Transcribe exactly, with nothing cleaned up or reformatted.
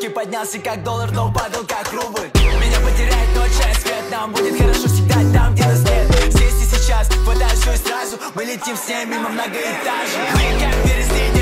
Высокий поднялся как доллар, но падал как рубль. Меня потеряет ночь, а свет. Нам будет хорошо всегда там, где нас нет. Здесь и сейчас, хватай все и сразу. Мы летим с ней мимо многоэтажек. Мы как березни.